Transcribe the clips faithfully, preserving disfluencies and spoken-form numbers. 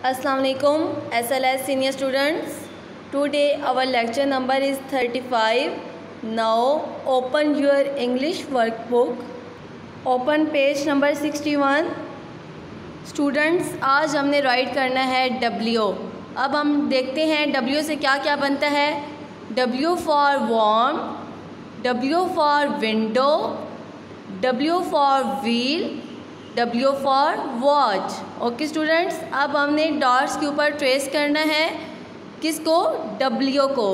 Assalamu alaikum S L S senior students. Today our lecture number is thirty-five. Now open your English workbook. Open page number sixty-one. Students, आज हमने right करना है W. अब हम देखते हैं W से क्या क्या बनता है. W for warm, W for window, W for wheel, W for watch. Okay students, अब हमने डॉट्स के ऊपर ट्रेस करना है किसको, W को.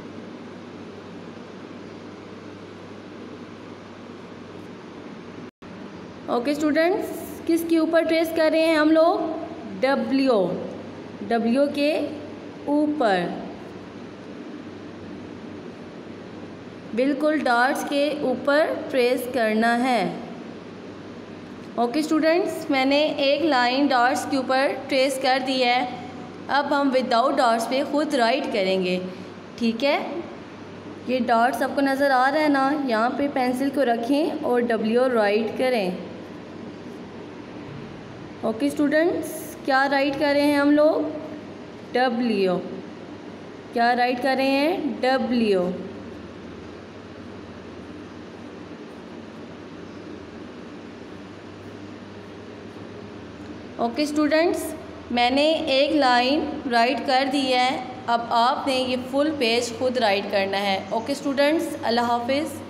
ओके स्टूडेंट्स, किसके ऊपर ट्रेस कर रहे हैं हम लोग, W. W के ऊपर, बिल्कुल डॉट्स के ऊपर ट्रेस करना है. ओके स्टूडेंट्स, मैंने एक लाइन डॉट्स के ऊपर ट्रेस कर दी है. अब हम विदाउट डॉट्स पे खुद राइट करेंगे. ठीक है, ये डॉट्स आपको नज़र आ रहा है ना, यहाँ पे पेंसिल को रखें और डब्ल्यू राइट करें. ओके स्टूडेंट्स, क्या राइट कर रहे हैं हम लोग, डब्ल्यू. क्या राइट कर रहे हैं, डब्ल्यू. ओके स्टूडेंट्स, मैंने एक लाइन राइट कर दी है. अब आपने ये फुल पेज खुद राइट करना है. ओके स्टूडेंट्स, अल्लाह हाफिज़.